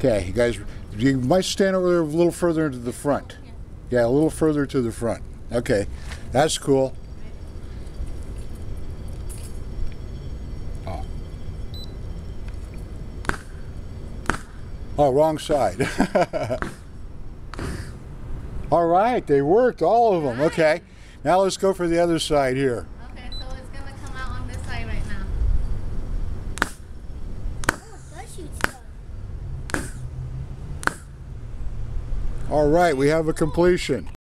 Okay, you guys, you might stand over there a little further into the front. Yeah, a little further to the front. Okay, that's cool. Oh, wrong side. All right, they worked, all of them. Nice. Okay, now let's go for the other side here. Okay, so it's going to come out on this side right now. Oh, that shoots good. All right, we have a completion.